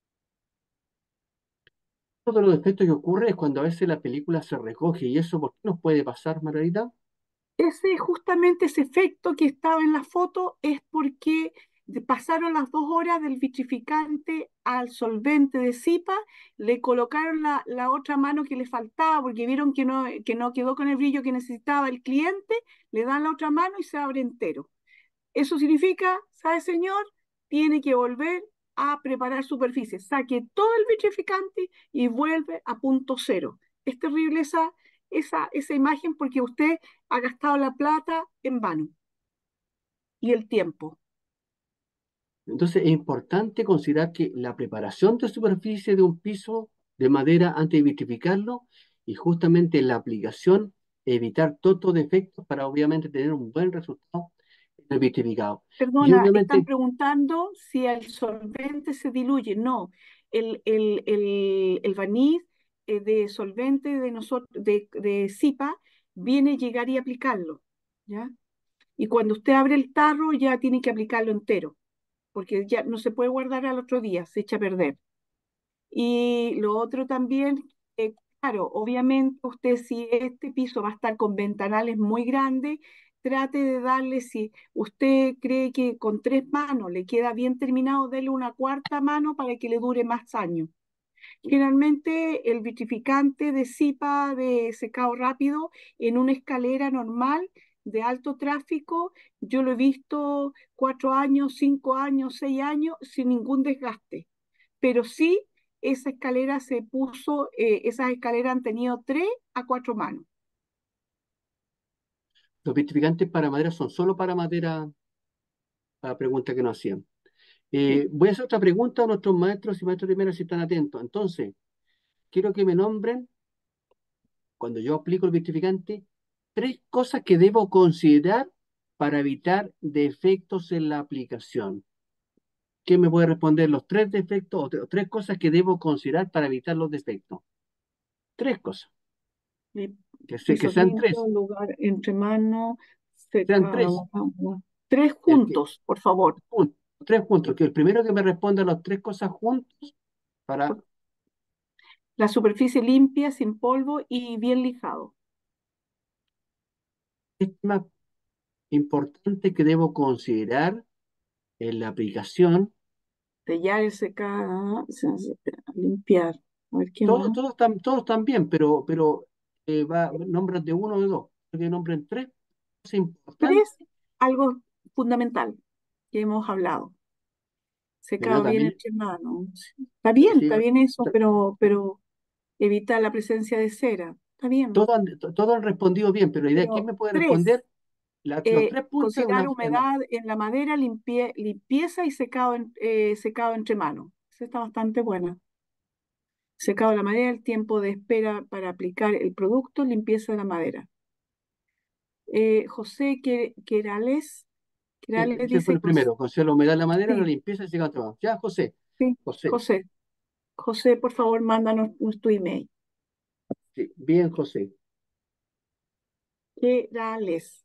Uno de los efectos que ocurre es cuando a veces la película se recoge y eso, ¿por qué nos puede pasar, Margarita? Ese, justamente ese efecto que estaba en la foto es porque de- pasaron las dos horas del vitrificante al solvente de Zipa, le colocaron la, la otra mano que le faltaba porque vieron que no, que no quedó con el brillo que necesitaba el cliente, le dan la otra mano y se abre entero. Eso significa, ¿sabe, señor? Tiene que volver a preparar superficie. Saque todo el vitrificante y vuelve a punto cero. Es terrible esa, esa, esa imagen porque usted ha gastado la plata en vano y el tiempo. Entonces es importante considerar que la preparación de superficie de un piso de madera antes de vitrificarlo y justamente la aplicación, evitar todos los defectos para obviamente tener un buen resultado en el vitrificado. Y Perdona, están obviamente, preguntando si el solvente se diluye. No, el, el, el, el barniz eh, de solvente de, nosotros, de, de Zipa viene a llegar y aplicarlo, ¿ya? Y cuando usted abre el tarro ya tiene que aplicarlo entero, porque ya no se puede guardar al otro día, se echa a perder. Y lo otro también, eh, claro, obviamente usted si este piso va a estar con ventanales muy grandes, trate de darle, si usted cree que con tres manos le queda bien terminado, dele una cuarta mano para que le dure más años. Generalmente el vitrificante de Zipa de secado rápido en una escalera normal de alto tráfico, yo lo he visto cuatro años, cinco años, seis años sin ningún desgaste. Pero sí, esa escalera se puso, eh, esas escaleras han tenido tres a cuatro manos. los vitrificantes para madera son solo para madera, la pregunta que nos hacían. Sí. Eh, voy a hacer otra pregunta a nuestros maestros y maestros de primera si están atentos. Entonces, quiero que me nombren, cuando yo aplico el vitrificante, tres cosas que debo considerar para evitar defectos en la aplicación. ¿Quién me puede responder los tres defectos o tre- tres cosas que debo considerar para evitar los defectos? Tres cosas, Lim- que, se- que Pisos sean tres, limpios, lugar entre manos, sean tres. secado, agua. Tres El que, juntos, por favor. jun- tres juntos, que el primero que me responda las tres cosas juntos para La superficie limpia, sin polvo y bien lijado. este más importante que debo considerar en la aplicación. Sellar y secar, se- se- limpiar. A ver qué Todos, más. todos están, todos están bien, pero, pero eh, va, nombran de uno o de dos. Que nombren tres cosas importantes. Tres, algo fundamental que hemos hablado. Bueno, Secado bien también, entre manos. Está bien, sí, está bien eso, t- pero, pero evita la presencia de cera. Está bien. todos han, to- todos han respondido bien, pero la idea, ¿quién Pero me puede tres, responder? La- los eh, tres puntos en considerar una, en una- humedad en la madera, limpie- limpieza y secado, en- eh, secado entre manos. Esa está bastante buena. Secado de la madera, el tiempo de espera para aplicar el producto, limpieza de la madera. Eh, José Que- Querales, sí, Querales ese fue dice, el primero, considerar la humedad en la madera, la sí, limpieza y el secado de trabajo. Ya, José, sí, José, José. José, por favor, mándanos tu email. sí, bien, José. Querales.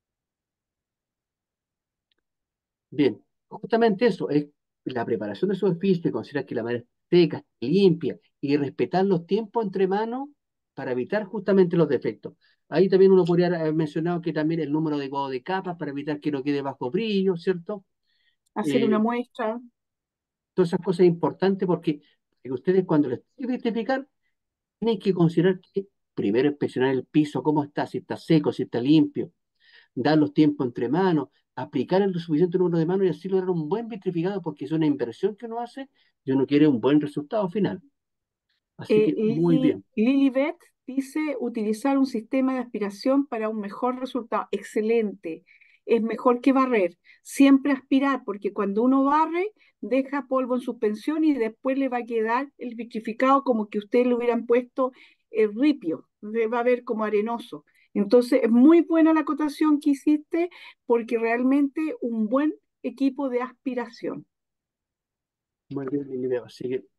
Bien, justamente eso, es la preparación de superficie, considerar que la madera es seca, limpia y respetar los tiempos entre manos para evitar justamente los defectos. Ahí también uno podría haber mencionado que también el número adecuado de capas para evitar que no quede bajo brillo, ¿cierto? Hacer una Eh, muestra. todas esas cosas importantes porque, porque ustedes cuando les tienen que identificar, tienen que considerar que primero inspeccionar el piso, cómo está, si está seco, si está limpio, dar los tiempos entre manos, aplicar el suficiente número de manos y así lograr un buen vitrificado, porque es una inversión que uno hace y uno quiere un buen resultado final. Así Eh, que muy Lili- bien. Lilibet dice utilizar un sistema de aspiración para un mejor resultado. Excelente. Es mejor que barrer. Siempre aspirar, porque cuando uno barre, deja polvo en suspensión y después le va a quedar el vitrificado como que ustedes le hubieran puesto el ripio. ve- va a ver como arenoso. Entonces, es muy buena la acotación que hiciste porque realmente un buen equipo de aspiración. Muy bien, mi video. Así que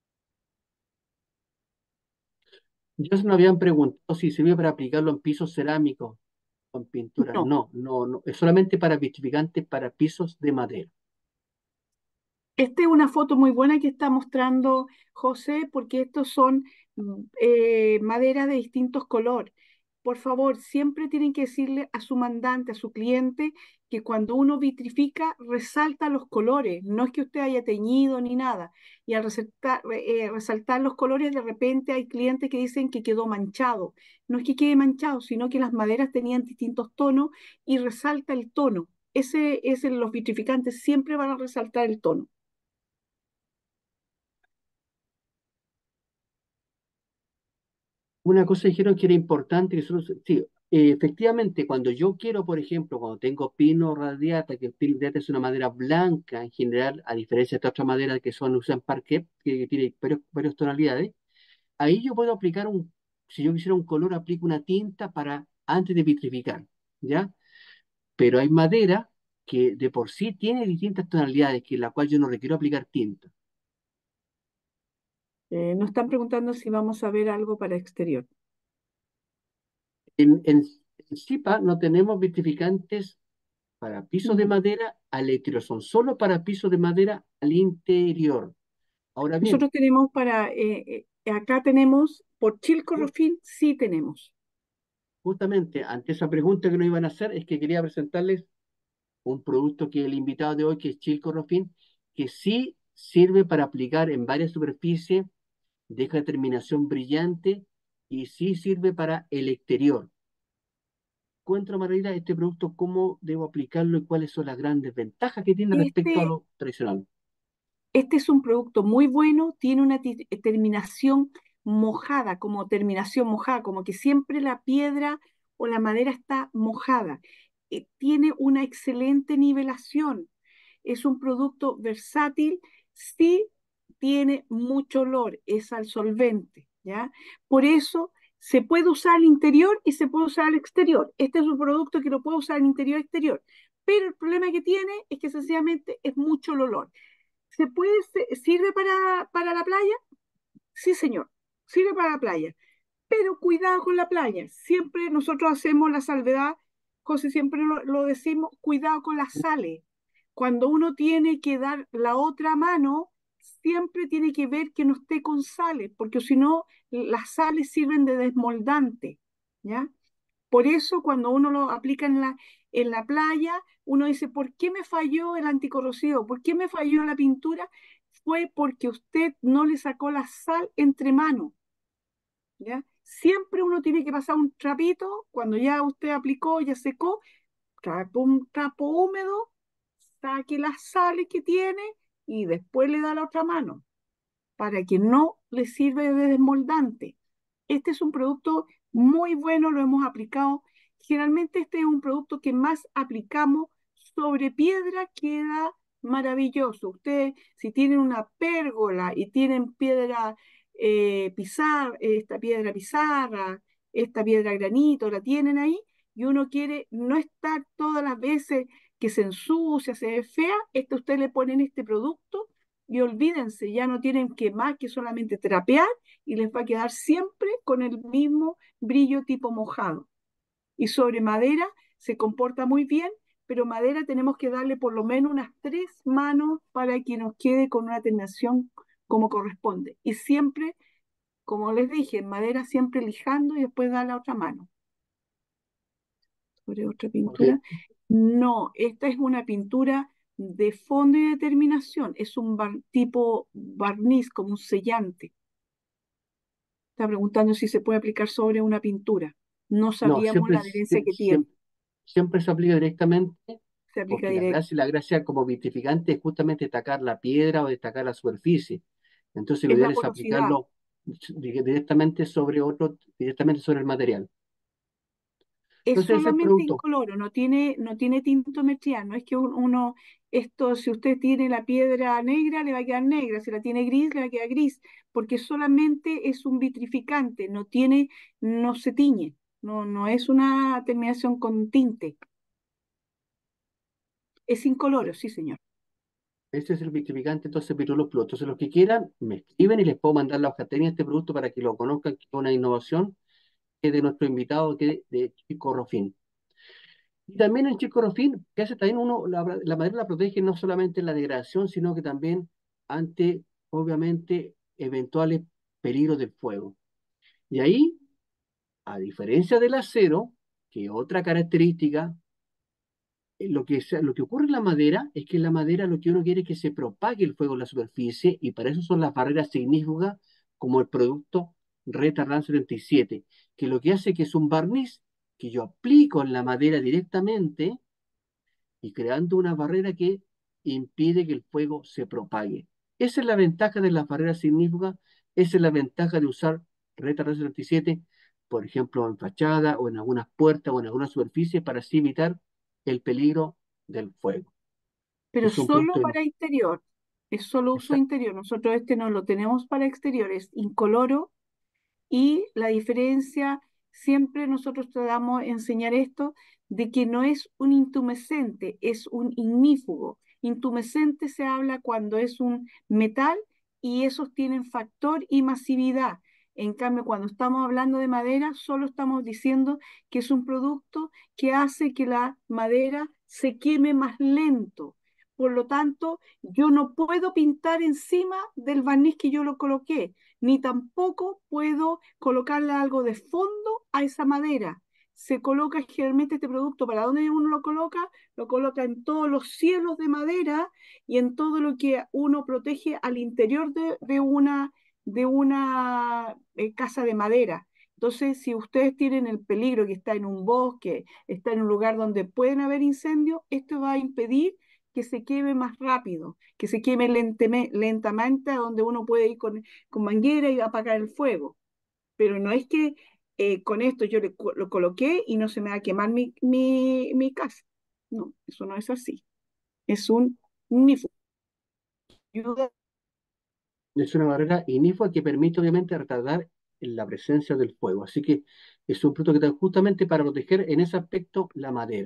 ya se nos habían preguntado si sirve para aplicarlo en pisos cerámicos o en pintura. No. No, no, no. Es solamente para vitrificantes para pisos de madera. Esta es una foto muy buena que está mostrando José, porque estos son mm, eh, maderas de distintos colores. Por favor, siempre tienen que decirle a su mandante, a su cliente, que cuando uno vitrifica, resalta los colores. No es que usted haya teñido ni nada. Y al resaltar, eh, resaltar los colores, de repente hay clientes que dicen que quedó manchado. No es que quede manchado, sino que las maderas tenían distintos tonos y resalta el tono. Ese, ese, los vitrificantes siempre van a resaltar el tono. Una cosa dijeron que era importante, que solo, sí, eh, efectivamente, cuando yo quiero, por ejemplo, cuando tengo pino radiata, que el pino radiata es una madera blanca en general, a diferencia de otras maderas que son usan parquet, que tiene varios, varias tonalidades, ahí yo puedo aplicar un, si yo quisiera un color, aplico una tinta para antes de vitrificar, ¿ya? Pero hay madera que de por sí tiene distintas tonalidades, que en la cual yo no requiero aplicar tinta. Eh, nos están preguntando si vamos a ver algo para exterior. En, en, en Zipa no tenemos vitrificantes para pisos de Mm. madera al exterior, son solo para pisos de madera al interior. Ahora bien, Nosotros tenemos para, eh, eh, acá tenemos, por Chilco ju- Rofin, sí tenemos. justamente ante esa pregunta que nos iban a hacer, es que quería presentarles un producto que el invitado de hoy, que es Chilco Rofin, que sí sirve para aplicar en varias superficies, deja terminación brillante y sí sirve para el exterior. Cuéntame, Margarita, este producto, cómo debo aplicarlo y cuáles son las grandes ventajas que tiene respecto a Este, lo tradicional. este es un producto muy bueno, tiene una ti- eh, terminación mojada, como terminación mojada, como que siempre la piedra o la madera está mojada. Eh, tiene una excelente nivelación. Es un producto versátil, sí tiene mucho olor, es al solvente, ¿ya? Por eso se puede usar al interior y se puede usar al exterior. Este es un producto que lo puedo usar al interior y exterior, pero el problema que tiene es que sencillamente es mucho el olor. ¿Se puede, se- sirve para, para la playa? Sí, señor, sirve para la playa, pero cuidado con la playa. Siempre nosotros hacemos la salvedad, José, siempre lo, lo decimos, cuidado con las sales. Cuando uno tiene que dar la otra mano, siempre tiene que ver que no esté con sales, porque si no, las sales sirven de desmoldante, ¿ya? Por eso cuando uno lo aplica en la, en la playa, uno dice, ¿por qué me falló el anticorrosivo? ¿Por qué me falló la pintura? Fue porque usted no le sacó la sal entre manos, ¿ya? Siempre uno tiene que pasar un trapito cuando ya usted aplicó, ya secó, trapo, un trapo húmedo, saque las sales que tiene y después le da la otra mano para que no le sirva de desmoldante. Este es un producto muy bueno, lo hemos aplicado. Generalmente este es un producto que más aplicamos sobre piedra, queda maravilloso. Ustedes, si tienen una pérgola y tienen piedra eh, pizarra, esta piedra pizarra, esta piedra granito, la tienen ahí, y uno quiere no estar todas las veces que se ensucia, se ve fea, este usted le ponen este producto y olvídense, ya no tienen que más que solamente trapear y les va a quedar siempre con el mismo brillo tipo mojado. Y sobre madera se comporta muy bien, pero madera tenemos que darle por lo menos unas tres manos para que nos quede con una terminación como corresponde. Y siempre, como les dije, en madera siempre lijando y después dar la otra mano. Sobre otra Ok. pintura. No, esta es una pintura de fondo y de terminación. Es un bar- tipo barniz, como un sellante. Está preguntando si se puede aplicar sobre una pintura. No No, sabríamos siempre, la adherencia sie- que tiene. siempre, siempre se aplica directamente, Se aplica porque la directo. gracia, la gracia como vitrificante es justamente destacar la piedra o destacar la superficie. Entonces lo Es la ideal es porosidad. aplicarlo di- directamente sobre otro, directamente sobre el material. Es Entonces ese es el solamente producto. incoloro, no tiene, no tiene tintometría, no es que un- uno, esto, si usted tiene la piedra negra, le va a quedar negra, si la tiene gris, le va a quedar gris, porque solamente es un vitrificante, no tiene, no se tiñe, no, no es una terminación con tinte, es incoloro, sí, señor. Ese es el vitrificante, entonces Vitrolux Plus. Entonces los que quieran me escriben y les puedo mandar la hoja técnica de este producto para que lo conozcan, que es una innovación que es de nuestro invitado, que es de Chico Rofín. Y también en Chico Rofín, que hace también uno, la, la madera la protege no solamente en la degradación, sino que también ante, obviamente, eventuales peligros del fuego. Y ahí, a diferencia del acero, que otra característica, eh, lo que, se- lo que ocurre en la madera es que en la madera lo que uno quiere es que se propague el fuego en la superficie y para eso son las barreras signíficas como el producto Retardant setenta y siete, que lo que hace que es un barniz que yo aplico en la madera directamente y creando una barrera que impide que el fuego se propague. Esa es la ventaja de las barreras signíficas, esa es la ventaja de usar Retardant setenta y siete, por ejemplo, en fachada o en algunas puertas o en alguna superficie para así evitar el peligro del fuego. Pero Es un solo producto en- para interior, es solo uso esa- interior, nosotros este no lo tenemos para exterior, es incoloro. Y la diferencia, siempre nosotros tratamos de enseñar esto, de que no es un intumescente, es un ignífugo. Intumescente se habla cuando es un metal y esos tienen factor y masividad. En cambio, cuando estamos hablando de madera, solo estamos diciendo que es un producto que hace que la madera se queme más lento. Por lo tanto, yo no puedo pintar encima del barniz que yo lo coloqué, ni tampoco puedo colocarle algo de fondo a esa madera. Se coloca generalmente este producto, ¿para dónde uno lo coloca? Lo coloca en todos los cielos de madera y en todo lo que uno protege al interior de, de una, de una eh, casa de madera. Entonces, si ustedes tienen el peligro que está en un bosque, está en un lugar donde pueden haber incendios, esto va a impedir que se queme más rápido, que se queme lenteme- lentamente, a donde uno puede ir con, con manguera y apagar el fuego. Pero no es que eh, con esto yo le co- lo coloqué y no se me va a quemar mi, mi, mi casa. No, eso no es así. Es un nífugo. Ayuda. es una barrera ignifua que permite obviamente retardar la presencia del fuego. Así que es un producto que está justamente para proteger en ese aspecto la madera.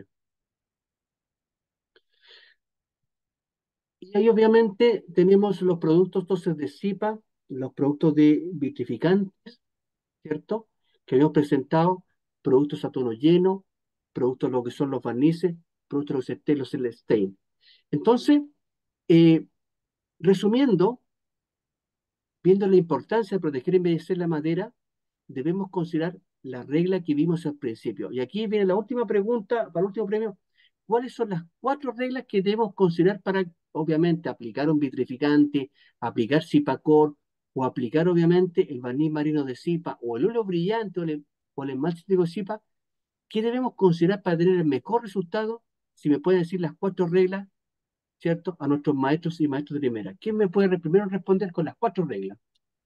Y ahí obviamente tenemos los productos entonces de CIPA, los productos de vitrificantes, ¿cierto? Que habíamos presentado, productos a tono lleno, productos lo que son los barnices, productos de los, los stain. Entonces, eh, resumiendo, viendo la importancia de proteger y embellecer la madera, debemos considerar la regla que vimos al principio. Y aquí viene la última pregunta, para el último premio. ¿Cuáles son las cuatro reglas que debemos considerar para, obviamente, aplicar un vitrificante, aplicar Cipacor o aplicar, obviamente, el barniz marino de Cipa o el óleo brillante o el, o el esmalte cítrico de Cipa? ¿Qué debemos considerar para tener el mejor resultado? Si me pueden decir las cuatro reglas, ¿cierto? A nuestros maestros y maestros de primera. ¿Quién me puede primero responder con las cuatro reglas?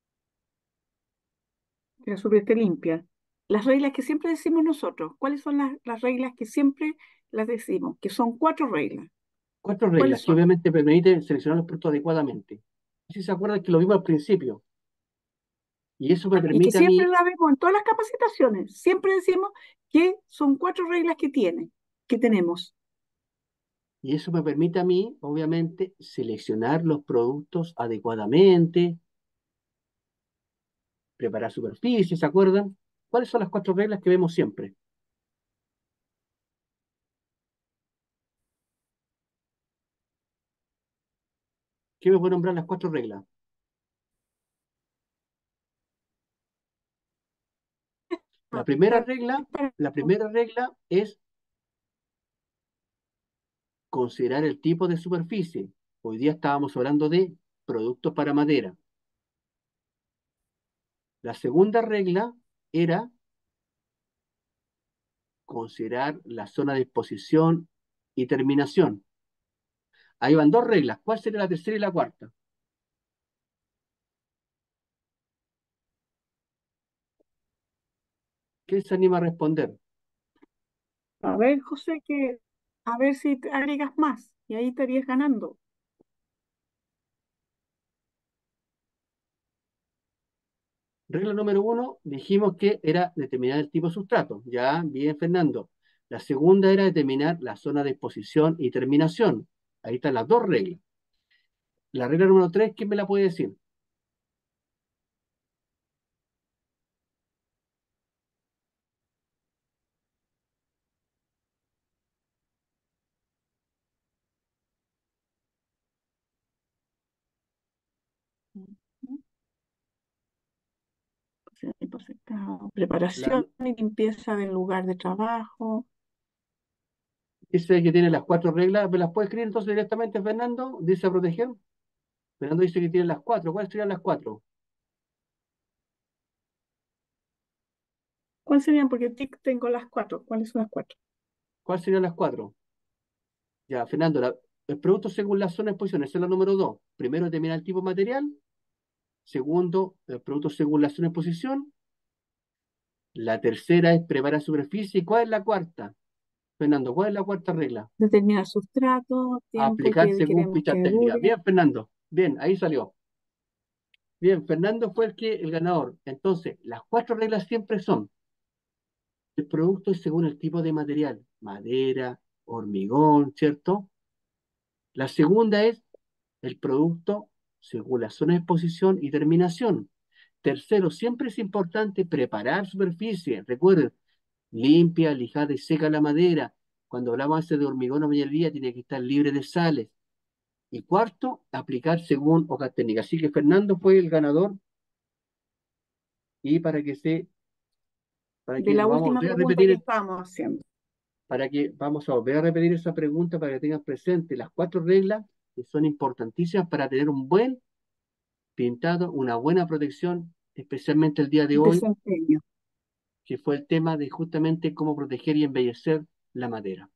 Que la super esté limpia. Las reglas que siempre decimos nosotros, ¿cuáles son las, las reglas que siempre las decimos? Que son cuatro reglas. Cuatro ¿Cuáles reglas que son? obviamente permiten seleccionar los productos adecuadamente. Si se acuerdan que lo vimos al principio, y eso me Y que permite a siempre mí, la vemos en todas las capacitaciones. Siempre decimos que son cuatro reglas que tiene, que tenemos. y eso me permite a mí, obviamente, seleccionar los productos adecuadamente, preparar superficies, ¿se acuerdan? ¿Cuáles son las cuatro reglas que vemos siempre? ¿Quién me puede nombrar las cuatro reglas? La primera regla, la primera regla es considerar el tipo de superficie. Hoy día estábamos hablando de productos para madera. La segunda regla era considerar la zona de exposición y terminación. Ahí van dos reglas. ¿Cuál sería la tercera y la cuarta? ¿Quién se anima a responder? A ver, José, que a ver si te agregas más y ahí estarías ganando. Regla número uno, dijimos que era determinar el tipo de sustrato. Ya, bien, Fernando. La segunda era determinar la zona de exposición y terminación. Ahí están las dos reglas. La regla número tres, ¿quién me la puede decir? Ujú. O sea, el porcentado, La, preparación y limpieza del lugar de trabajo. dice que tiene las cuatro reglas. ¿Me las puede escribir entonces directamente, Fernando? Dice a proteger. Fernando dice que tiene las cuatro. ¿Cuáles serían las cuatro? ¿Cuáles serían? Porque tic tengo las cuatro. ¿Cuáles son las cuatro? ¿Cuáles serían las cuatro? Ya, Fernando, la- el producto según la zona de exposición, esa es la número dos. Primero, determinar el tipo de material. Segundo, el producto según la zona de exposición. La tercera es preparar superficie. ¿Y cuál es la cuarta? Fernando, ¿cuál es la cuarta regla? Determinar sustrato, tiempo Aplicar que según queremos que fichas técnicas. dure. Bien, Fernando. Bien, ahí salió. Bien, Fernando fue el que el ganador. Entonces, las cuatro reglas siempre son: el producto es según el tipo de material, madera, hormigón, ¿cierto? La segunda es el producto según la zona de exposición y terminación. Tercero, siempre es importante preparar superficie. Recuerden, limpia, lijada y seca la madera. Cuando hablamos antes de hormigón o mañería, tiene que estar libre de sales. Y cuarto, aplicar según hojas técnicas. Así que Fernando fue el ganador y para que se, para De que la vamos a última volver a pregunta que repetir, estábamos haciendo. para que vamos a volver a repetir esa pregunta para que tengan presente las cuatro reglas que son importantísimas para tener un buen pintado, una buena protección, especialmente el día de hoy, Desempeño. que fue el tema de justamente cómo proteger y embellecer la madera.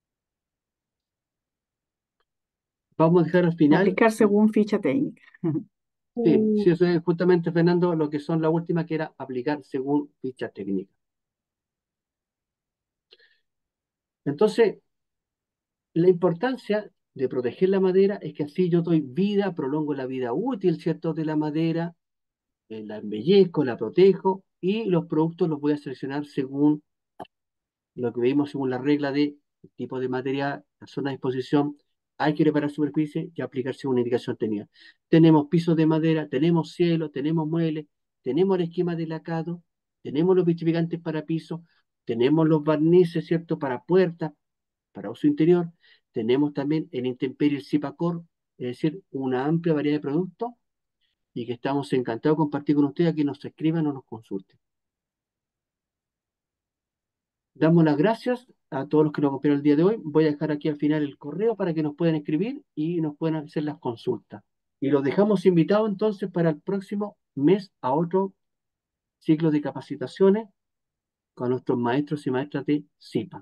Vamos a dejar al final, Aplicar según ficha técnica. sí, Uh, sí, eso es justamente, Fernando, lo que son la última que era aplicar según ficha técnica. Entonces, la importancia de proteger la madera es que así yo doy vida, prolongo la vida útil, ¿cierto?, de la madera, eh, la embellezco, la protejo y los productos los voy a seleccionar según lo que vimos, según la regla de tipo de material, la zona de exposición. Hay que reparar superficie y aplicar según una indicación técnica. Tenemos pisos de madera, tenemos cielo, tenemos muebles, tenemos el esquema de lacado, tenemos los vitrificantes para piso, tenemos los barnices, ¿cierto?, para puertas, para uso interior. Tenemos también el intemperie, el Cipacor, es decir, una amplia variedad de productos y que estamos encantados de compartir con ustedes, a que nos escriban o nos consulten. Damos las gracias a todos los que nos acompañaron el día de hoy. Voy a dejar aquí al final el correo para que nos puedan escribir y nos puedan hacer las consultas. Y los dejamos invitados entonces para el próximo mes a otro ciclo de capacitaciones con nuestros maestros y maestras de CIPA.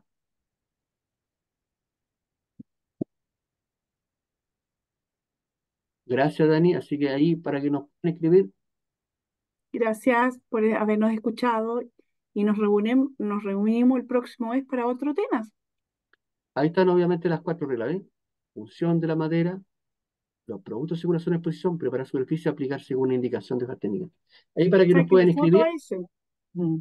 Gracias, Dani. Así que ahí para que nos puedan escribir, Gracias por habernos escuchado y nos reunimos, nos reunimos el próximo mes para otro tema. ahí están obviamente las cuatro reglas, ¿eh? Función de la madera, los productos según la zona de exposición, preparar superficie, aplicar según indicación de la técnica. Ahí para que nos puedan Sáquele foto escribir. a ese. Mm.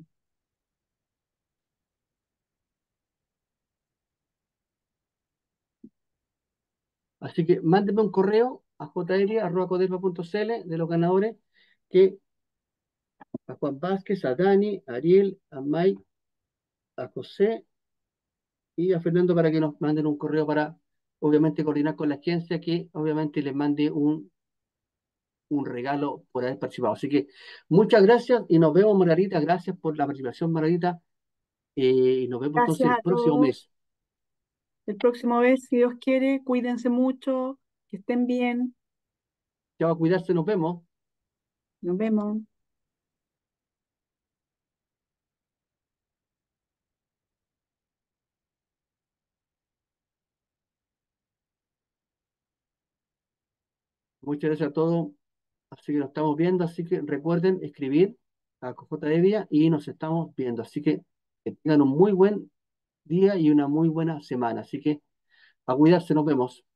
Así que mándenme un correo a jl.codelpa.cl de los ganadores, que a Juan Vázquez, a Dani, a Ariel, a Mike, a José y a Fernando, para que nos manden un correo para, obviamente, coordinar con la agencia que, obviamente, les mande un, un regalo por haber participado. Así que muchas gracias y nos vemos, Margarita. Gracias por la participación, Margarita. Eh, y nos vemos entonces Gracias el a próximo todos. mes. El próximo mes, si Dios quiere, cuídense mucho, que estén bien. Ya va a cuidarse, nos vemos. Nos vemos. Muchas gracias a todos. Así que nos estamos viendo. Así que recuerden escribir a J Evia y nos estamos viendo. Así que que tengan un muy buen día y una muy buena semana. Así que a cuidarse, nos vemos.